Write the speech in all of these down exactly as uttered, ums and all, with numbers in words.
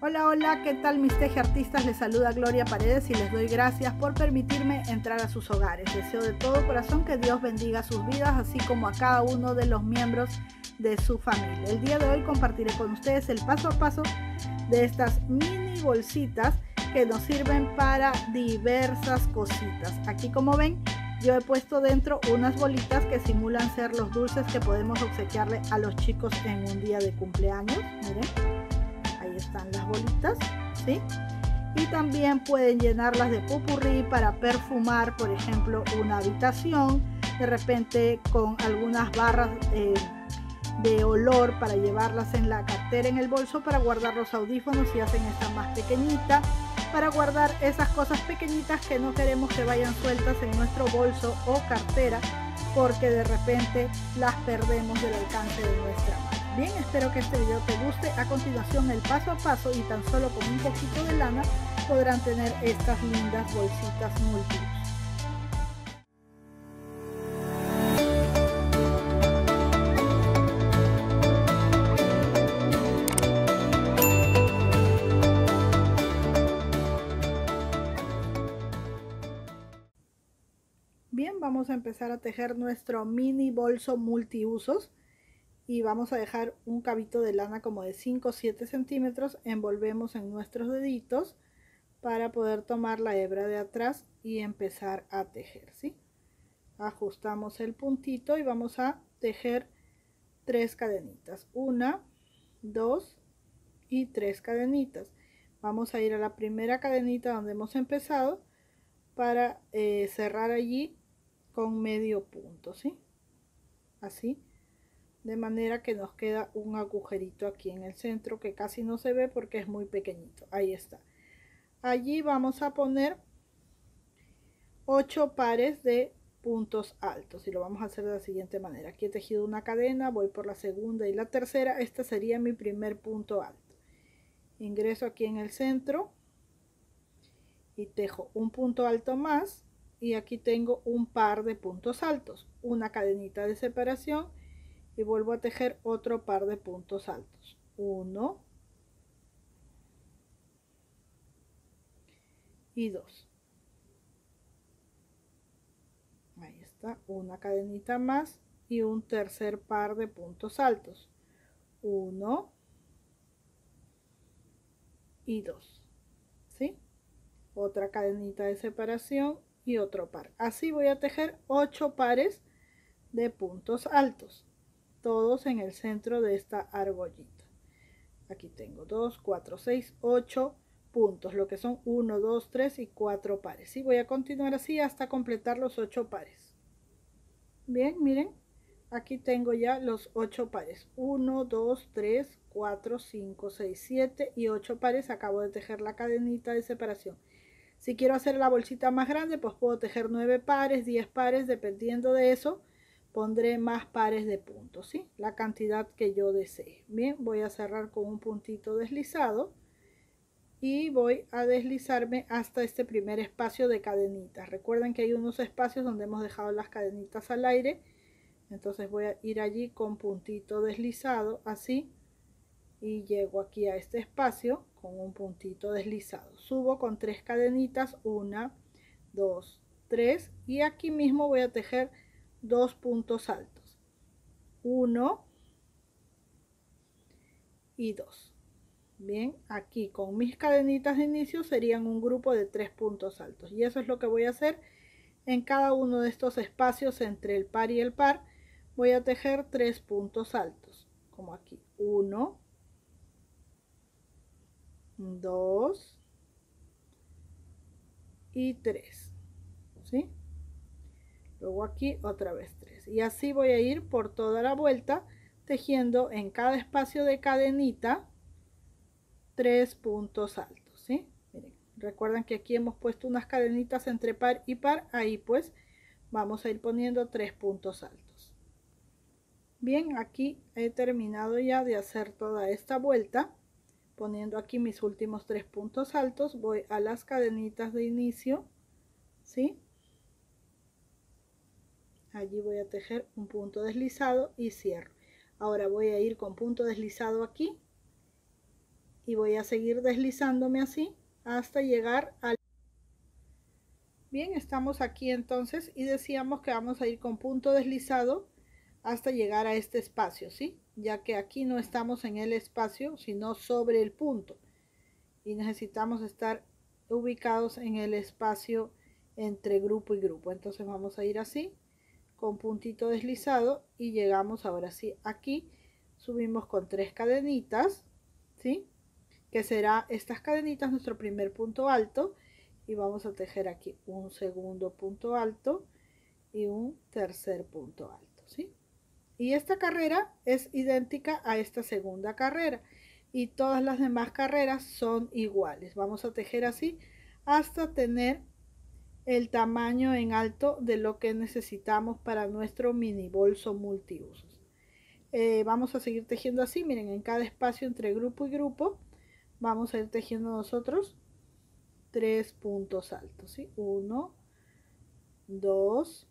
Hola, hola, ¿qué tal mis teje artistas? Les saluda Gloria Paredes y les doy gracias por permitirme entrar a sus hogares. Deseo de todo corazón que Dios bendiga sus vidas, así como a cada uno de los miembros de su familia. El día de hoy compartiré con ustedes el paso a paso de estas mini bolsitas que nos sirven para diversas cositas. Aquí, como ven, yo he puesto dentro unas bolitas que simulan ser los dulces que podemos obsequiarle a los chicos en un día de cumpleaños. Miren. Ahí están las bolitas, ¿sí? Y también pueden llenarlas de popurrí para perfumar, por ejemplo, una habitación, de repente con algunas barras eh, de olor para llevarlas en la cartera, en el bolso, para guardar los audífonos si hacen esta más pequeñita, para guardar esas cosas pequeñitas que no queremos que vayan sueltas en nuestro bolso o cartera, porque de repente las perdemos del alcance de nuestra mano. Bien, espero que este video te guste. A continuación, el paso a paso, y tan solo con un poquito de lana podrán tener estas lindas bolsitas multiuso. Bien, vamos a empezar a tejer nuestro mini bolso multiusos. Y vamos a dejar un cabito de lana como de cinco o siete centímetros, envolvemos en nuestros deditos para poder tomar la hebra de atrás y empezar a tejer, ¿sí? Ajustamos el puntito y vamos a tejer tres cadenitas, una, dos y tres cadenitas. Vamos a ir a la primera cadenita donde hemos empezado para eh, cerrar allí con medio punto, ¿sí? Así. De manera que nos queda un agujerito aquí en el centro que casi no se ve porque es muy pequeñito. Ahí está. Allí vamos a poner ocho pares de puntos altos y lo vamos a hacer de la siguiente manera. Aquí he tejido una cadena, voy por la segunda y la tercera. Este sería mi primer punto alto. Ingreso aquí en el centro y tejo un punto alto más, y aquí tengo un par de puntos altos, una cadenita de separación y vuelvo a tejer otro par de puntos altos, uno y dos. Ahí está, una cadenita más y un tercer par de puntos altos, uno y dos, ¿sí? Otra cadenita de separación y otro par. Así voy a tejer ocho pares de puntos altos, todos en el centro de esta argollita. Aquí tengo dos, cuatro, seis, ocho puntos, lo que son uno, dos, tres y cuatro pares. Y voy a continuar así hasta completar los ocho pares. Bien, miren, aquí tengo ya los ocho pares, uno, dos, tres, cuatro, cinco, seis, siete y ocho pares. Acabo de tejer la cadenita de separación. Si quiero hacer la bolsita más grande, pues puedo tejer nueve pares, diez pares, dependiendo de eso pondré más pares de puntos, ¿sí? La cantidad que yo desee. Bien, voy a cerrar con un puntito deslizado y voy a deslizarme hasta este primer espacio de cadenitas. Recuerden que hay unos espacios donde hemos dejado las cadenitas al aire, entonces voy a ir allí con puntito deslizado, así, y llego aquí a este espacio con un puntito deslizado. Subo con tres cadenitas, una, dos, tres, y aquí mismo voy a tejer dos puntos altos, uno y dos. Bien, aquí con mis cadenitas de inicio serían un grupo de tres puntos altos, y eso es lo que voy a hacer en cada uno de estos espacios entre el par y el par. Voy a tejer tres puntos altos, como aquí, uno, dos y tres, ¿sí? Luego aquí otra vez tres, y así voy a ir por toda la vuelta tejiendo en cada espacio de cadenita tres puntos altos, ¿sí? Miren, recuerden que aquí hemos puesto unas cadenitas entre par y par, ahí pues vamos a ir poniendo tres puntos altos. Bien, aquí he terminado ya de hacer toda esta vuelta poniendo aquí mis últimos tres puntos altos. Voy a las cadenitas de inicio, ¿sí? Allí voy a tejer un punto deslizado y cierro. Ahora voy a ir con punto deslizado aquí y voy a seguir deslizándome así hasta llegar al... Bien, estamos aquí entonces y decíamos que vamos a ir con punto deslizado hasta llegar a este espacio, ¿sí? Ya que aquí no estamos en el espacio, sino sobre el punto. Y necesitamos estar ubicados en el espacio entre grupo y grupo. Entonces vamos a ir así, con puntito deslizado y llegamos ahora sí aquí. Subimos con tres cadenitas, ¿sí? Que será estas cadenitas nuestro primer punto alto. Y vamos a tejer aquí un segundo punto alto y un tercer punto alto, ¿sí? Y esta carrera es idéntica a esta segunda carrera y todas las demás carreras son iguales. Vamos a tejer así hasta tener el tamaño en alto de lo que necesitamos para nuestro mini bolso multiusos. Eh, vamos a seguir tejiendo así, miren, en cada espacio entre grupo y grupo vamos a ir tejiendo nosotros tres puntos altos, ¿sí? Uno, dos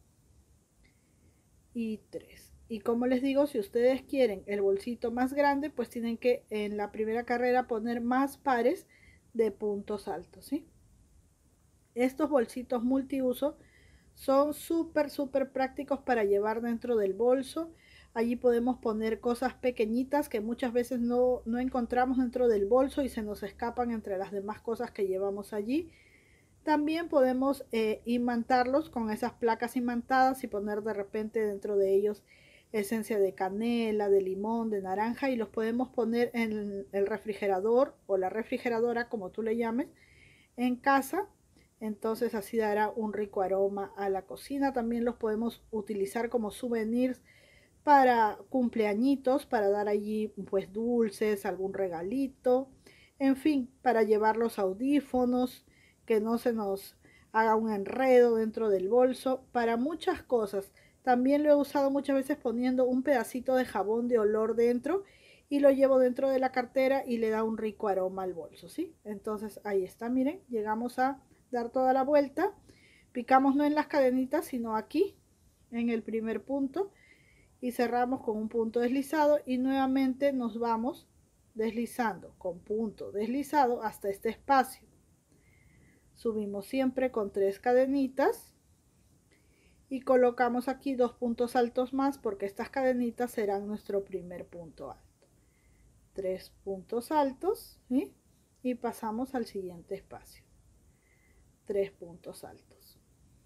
y tres. Y como les digo, si ustedes quieren el bolsito más grande, pues tienen que en la primera carrera poner más pares de puntos altos, ¿sí? Estos bolsitos multiuso son súper, súper prácticos para llevar dentro del bolso. Allí podemos poner cosas pequeñitas que muchas veces no, no encontramos dentro del bolso y se nos escapan entre las demás cosas que llevamos allí. También podemos eh, imantarlos con esas placas imantadas y poner de repente dentro de ellos esencia de canela, de limón, de naranja, y los podemos poner en el refrigerador o la refrigeradora, como tú le llames, en casa. Entonces así dará un rico aroma a la cocina. También los podemos utilizar como souvenirs para cumpleañitos, para dar allí pues dulces, algún regalito, en fin, para llevar los audífonos, que no se nos haga un enredo dentro del bolso, para muchas cosas. También lo he usado muchas veces poniendo un pedacito de jabón de olor dentro y lo llevo dentro de la cartera y le da un rico aroma al bolso, ¿sí? Entonces ahí está, miren, llegamos a dar toda la vuelta, picamos no en las cadenitas, sino aquí, en el primer punto, y cerramos con un punto deslizado y nuevamente nos vamos deslizando con punto deslizado hasta este espacio. Subimos siempre con tres cadenitas y colocamos aquí dos puntos altos más porque estas cadenitas serán nuestro primer punto alto. Tres puntos altos, ¿sí? Y pasamos al siguiente espacio. Tres puntos altos.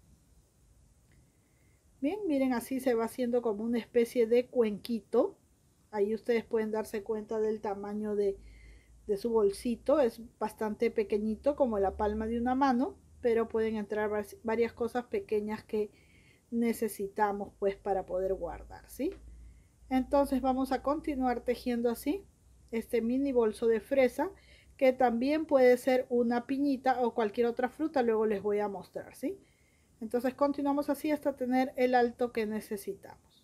Bien, miren, así se va haciendo como una especie de cuenquito. Ahí ustedes pueden darse cuenta del tamaño de, de su bolsito. Es bastante pequeñito, como la palma de una mano, pero pueden entrar varias cosas pequeñas que necesitamos pues para poder guardar, ¿sí? Entonces vamos a continuar tejiendo así este mini bolso de fresa, que también puede ser una piñita o cualquier otra fruta. Luego les voy a mostrar, ¿sí? Entonces continuamos así hasta tener el alto que necesitamos.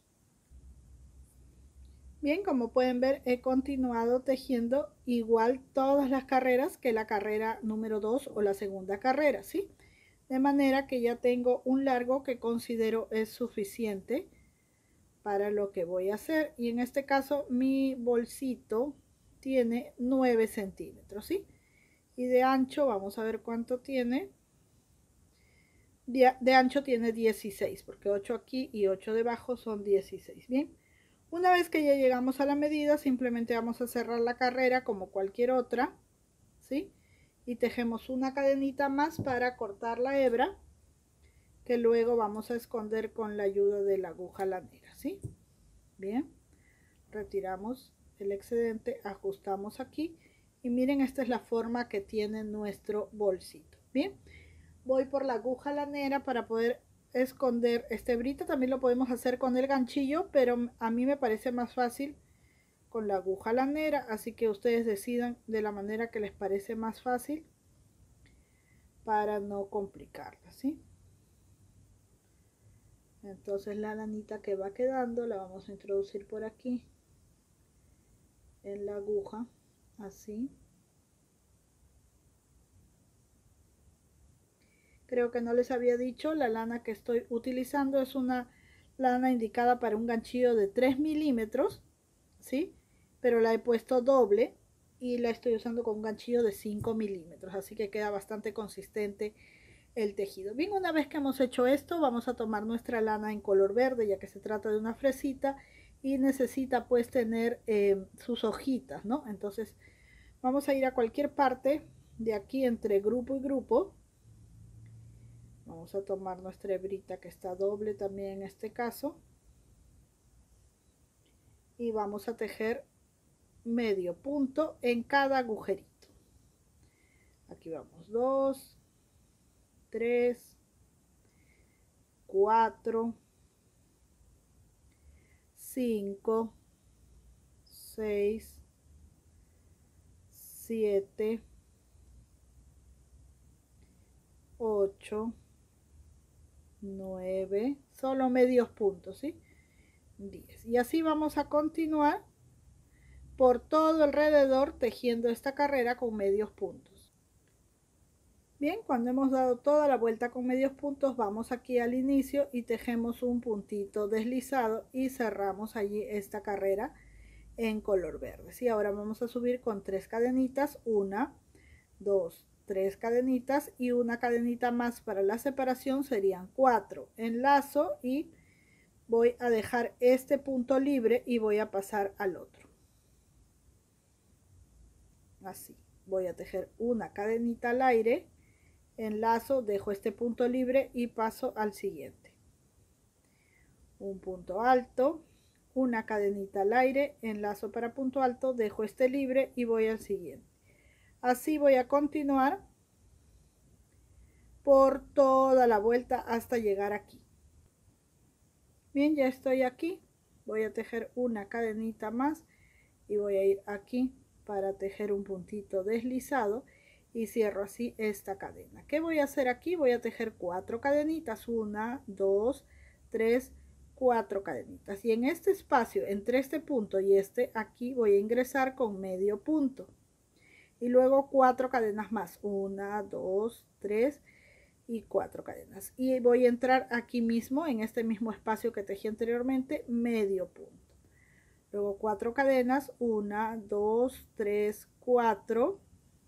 Bien, como pueden ver, he continuado tejiendo igual todas las carreras que la carrera número dos o la segunda carrera, ¿sí? De manera que ya tengo un largo que considero es suficiente para lo que voy a hacer. Y en este caso mi bolsito tiene nueve centímetros, ¿sí? Y de ancho, vamos a ver cuánto tiene. De, de ancho tiene dieciséis, porque ocho aquí y ocho debajo son dieciséis. Bien, una vez que ya llegamos a la medida, simplemente vamos a cerrar la carrera como cualquier otra, ¿sí? Y tejemos una cadenita más para cortar la hebra, que luego vamos a esconder con la ayuda de la aguja lanera, ¿sí? Bien, retiramos el excedente, ajustamos aquí y miren, esta es la forma que tiene nuestro bolsito. Bien, voy por la aguja lanera para poder esconder este hebrita. También lo podemos hacer con el ganchillo, pero a mí me parece más fácil con la aguja lanera, así que ustedes decidan de la manera que les parece más fácil para no complicarla, ¿sí? Entonces la lanita que va quedando la vamos a introducir por aquí en la aguja, así. Creo que no les había dicho, la lana que estoy utilizando es una lana indicada para un ganchillo de tres milímetros, ¿sí? Pero la he puesto doble y la estoy usando con un ganchillo de cinco milímetros, así que queda bastante consistente el tejido. Bien, una vez que hemos hecho esto, vamos a tomar nuestra lana en color verde, ya que se trata de una fresita y necesita pues tener eh, sus hojitas, ¿no? Entonces vamos a ir a cualquier parte de aquí entre grupo y grupo. Vamos a tomar nuestra hebrita que está doble también en este caso y vamos a tejer medio punto en cada agujerito. Aquí vamos, dos, tres, cuatro, cinco, seis, siete, ocho, nueve, solo medios puntos, ¿sí? diez. Y así vamos a continuar por todo alrededor tejiendo esta carrera con medios puntos. Bien, cuando hemos dado toda la vuelta con medios puntos, vamos aquí al inicio y tejemos un puntito deslizado y cerramos allí esta carrera en color verde. ¿Sí? Ahora vamos a subir con tres cadenitas, una, dos, tres cadenitas y una cadenita más para la separación, serían cuatro. Enlazo y voy a dejar este punto libre y voy a pasar al otro. Así, voy a tejer una cadenita al aire, enlazo, dejo este punto libre y paso al siguiente. Un punto alto, una cadenita al aire, enlazo para punto alto, dejo este libre y voy al siguiente. Así voy a continuar por toda la vuelta hasta llegar aquí. Bien, ya estoy aquí. Voy a tejer una cadenita más y voy a ir aquí para tejer un puntito deslizado y cierro así esta cadena. ¿Qué voy a hacer aquí? Voy a tejer cuatro cadenitas, una, dos, tres, cuatro cadenitas, y en este espacio entre este punto y este aquí voy a ingresar con medio punto y luego cuatro cadenas más, una, dos, tres y cuatro cadenas, y voy a entrar aquí mismo en este mismo espacio que tejí anteriormente, medio punto, luego cuatro cadenas, una, dos, tres, cuatro,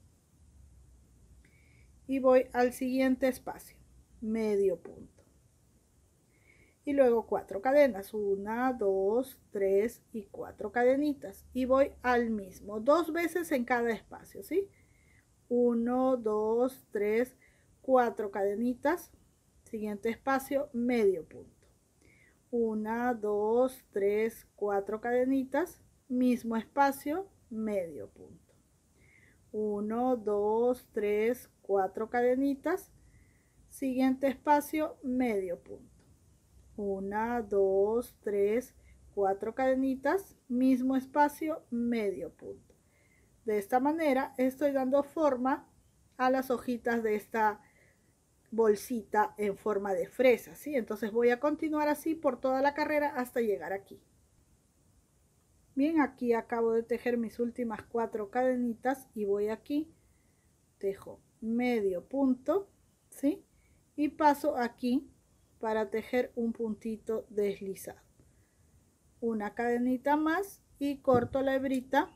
y voy al siguiente espacio, medio punto, y luego cuatro cadenas, una, dos, tres y cuatro cadenitas, y voy al mismo, dos veces en cada espacio, ¿sí? uno, dos, tres, cuatro cadenitas, siguiente espacio, medio punto, una, dos, tres, cuatro cadenitas, mismo espacio, medio punto, uno, dos, tres, cuatro cadenitas, siguiente espacio, medio punto, una, dos, tres, cuatro cadenitas, mismo espacio, medio punto. De esta manera estoy dando forma a las hojitas de esta bolsita en forma de fresa, ¿sí? Entonces voy a continuar así por toda la carrera hasta llegar aquí. Bien, aquí acabo de tejer mis últimas cuatro cadenitas y voy aquí, tejo medio punto, ¿sí? Y paso aquí para tejer un puntito deslizado. Una cadenita más y corto la hebrita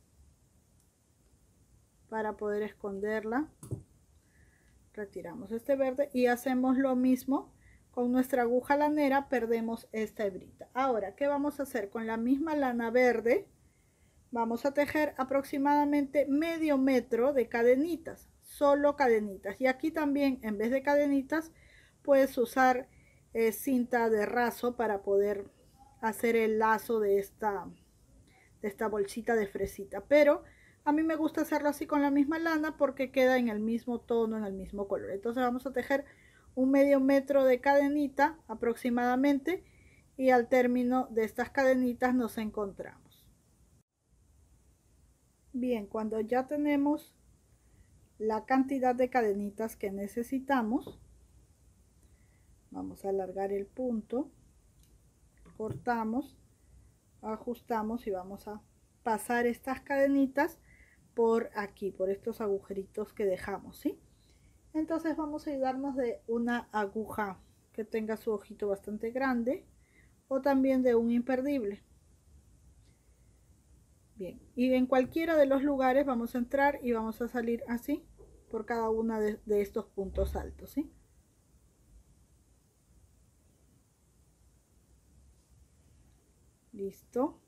para poder esconderla. Retiramos este verde y hacemos lo mismo con nuestra aguja lanera, perdemos esta hebrita. Ahora, ¿qué vamos a hacer? Con la misma lana verde vamos a tejer aproximadamente medio metro de cadenitas, solo cadenitas, y aquí también en vez de cadenitas puedes usar eh, cinta de raso para poder hacer el lazo de esta, de esta bolsita de fresita, pero a mí me gusta hacerlo así con la misma lana porque queda en el mismo tono, en el mismo color. Entonces vamos a tejer un medio metro de cadenita aproximadamente y al término de estas cadenitas nos encontramos. Bien, cuando ya tenemos la cantidad de cadenitas que necesitamos, vamos a alargar el punto, cortamos, ajustamos y vamos a pasar estas cadenitas por aquí, por estos agujeritos que dejamos, ¿sí? Entonces vamos a ayudarnos de una aguja que tenga su ojito bastante grande o también de un imperdible. Bien, y en cualquiera de los lugares vamos a entrar y vamos a salir así por cada uno de, de estos puntos altos, ¿sí? Listo.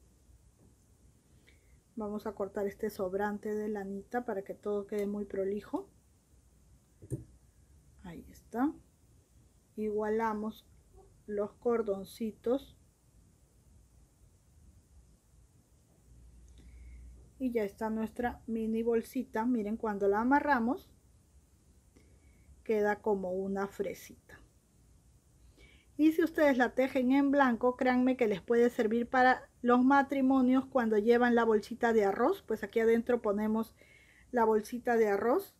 Vamos a cortar este sobrante de lanita para que todo quede muy prolijo. Ahí está. Igualamos los cordoncitos. Y ya está nuestra mini bolsita. Miren, cuando la amarramos, queda como una fresita. Y si ustedes la tejen en blanco, créanme que les puede servir para los matrimonios cuando llevan la bolsita de arroz. Pues aquí adentro ponemos la bolsita de arroz.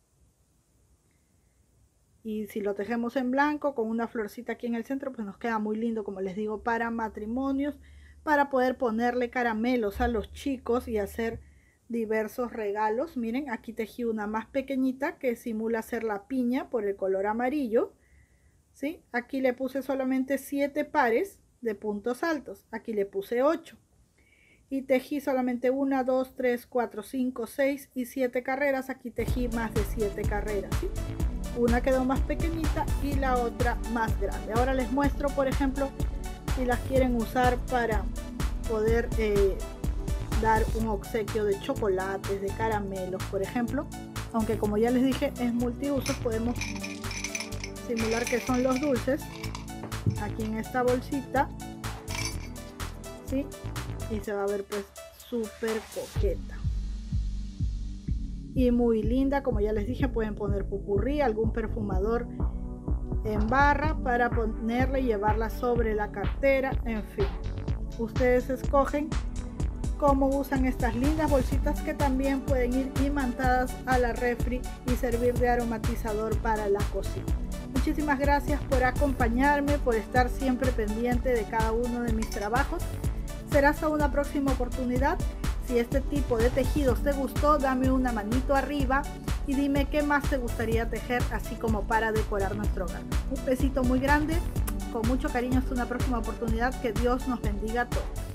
Y si lo tejemos en blanco con una florcita aquí en el centro, pues nos queda muy lindo, como les digo, para matrimonios, para poder ponerle caramelos a los chicos y hacer diversos regalos. Miren, aquí tejí una más pequeñita que simula ser la piña por el color amarillo. ¿Sí? Aquí le puse solamente siete pares de puntos altos. Aquí le puse ocho. Y tejí solamente una, dos, tres, cuatro, cinco, seis y siete carreras. Aquí tejí más de siete carreras. ¿Sí? Una quedó más pequeñita y la otra más grande. Ahora les muestro, por ejemplo, si las quieren usar para poder eh, dar un obsequio de chocolates, de caramelos, por ejemplo. Aunque como ya les dije, es multiusos, podemos simular que son los dulces aquí en esta bolsita, ¿sí? Y se va a ver pues súper coqueta y muy linda. Como ya les dije, pueden poner pupurrí, algún perfumador en barra para ponerle y llevarla sobre la cartera. En fin, ustedes escogen cómo usan estas lindas bolsitas que también pueden ir imantadas a la refri y servir de aromatizador para la cocina. Muchísimas gracias por acompañarme, por estar siempre pendiente de cada uno de mis trabajos. Será hasta una próxima oportunidad. Si este tipo de tejidos te gustó, dame una manito arriba y dime qué más te gustaría tejer, así como para decorar nuestro hogar. Un besito muy grande, con mucho cariño, hasta una próxima oportunidad. Que Dios nos bendiga a todos.